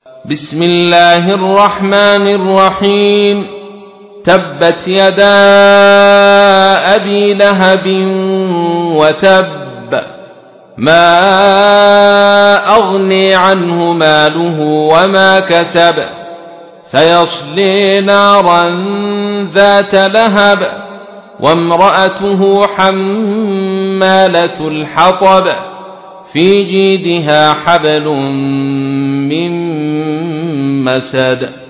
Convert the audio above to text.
بسم الله الرحمن الرحيم. تبت يدا أبي لهب وتب، ما أغني عنه ماله وما كسب، سيصلي نارا ذات لهب، وامرأته حمالة الحطب، في جيدها حبل من مسد.